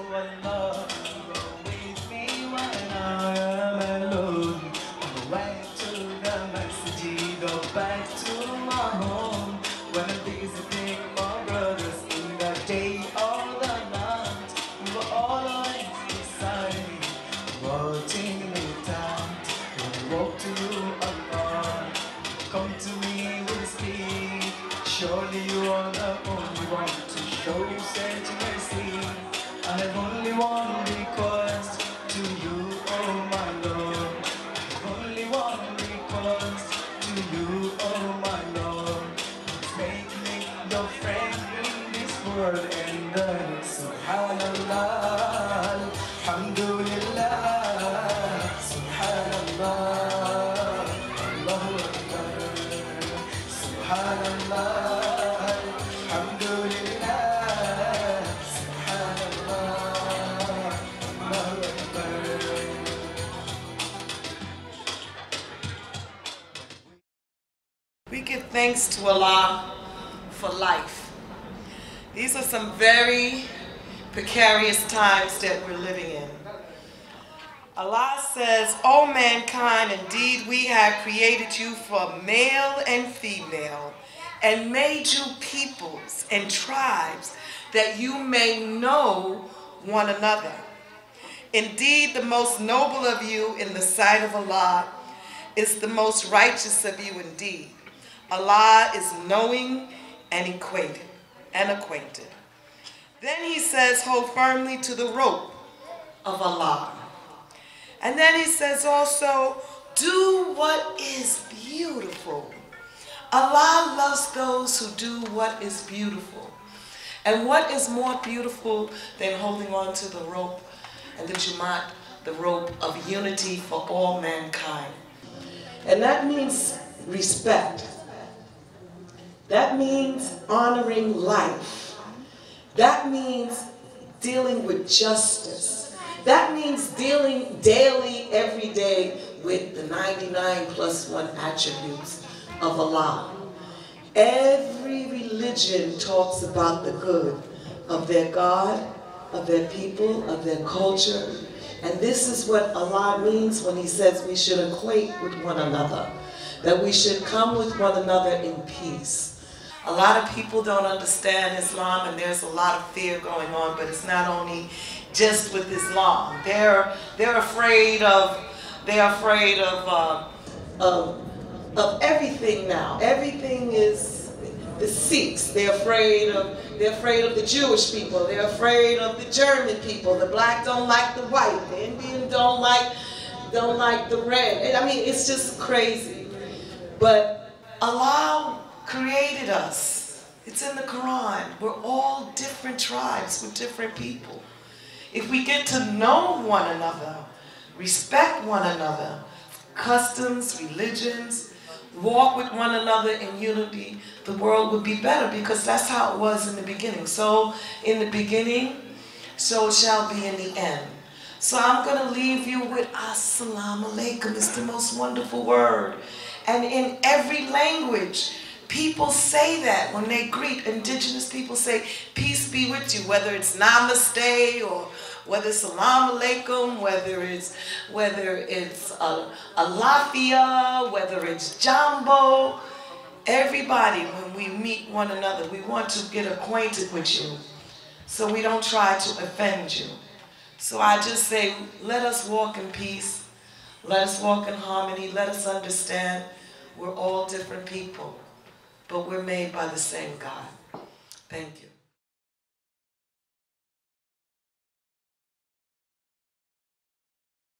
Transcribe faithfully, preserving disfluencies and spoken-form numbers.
Allah. Go with me when I am alone. Go back to the masjid or back to my home. When I'm visiting my brothers in the day or the night, we were always beside me, watching me down. When I walk to Allah, come to me with speed. Surely you are the only one to show such mercy. I have only one request to you, oh my Lord. I have only one request to you, oh my Lord. Please make me your friend in this world and the next. Subhanallah, Alhamdulillah, Subhanallah, Allahu Akbar, Subhanallah, Alhamdulillah, Subhanallah, Allahu Akbar. We give thanks to Allah for life. These are some very precarious times that we're living in. Allah says, O mankind, indeed we have created you for male and female, and made you peoples and tribes, that you may know one another. Indeed, the most noble of you in the sight of Allah is the most righteous of you indeed. Allah is knowing and acquainted and acquainted. Then he says, hold firmly to the rope of Allah. And then he says also, do what is beautiful. Allah loves those who do what is beautiful. And what is more beautiful than holding on to the rope and the Jumat, the rope of unity for all mankind? And that means respect. That means honoring life. That means dealing with justice. That means dealing daily, every day with the ninety-nine plus one attributes of Allah. Every religion talks about the good of their God, of their people, of their culture. And this is what Allah means when he says we should equate with one another, that we should come with one another in peace. A lot of people don't understand Islam, and there's a lot of fear going on, but it's not only just with Islam. They're, they're afraid of, they're afraid of, uh, of, of everything now. Everything is the Sikhs. They're afraid of, they're afraid of the Jewish people. They're afraid of the German people. The black don't like the white. The Indian don't like, don't like the red. I mean, it's just crazy. But Allah created us. It's in the Quran. We're all different tribes with different people. If we get to know one another, respect one another, customs, religions, walk with one another in unity, the world would be better, because that's how it was in the beginning. So in the beginning, so it shall be in the end. So I'm going to leave you with Assalamu alaikum. It's the most wonderful word. And in every language, people say that when they greet. Indigenous people say, peace be with you, whether it's namaste or whether it's salam alaikum, whether it's, whether it's a, a lafia, whether it's jambo. Everybody, when we meet one another, we want to get acquainted with you so we don't try to offend you. So I just say, let us walk in peace. Let us walk in harmony. Let us understand we're all different people, but we're made by the same God. Thank you.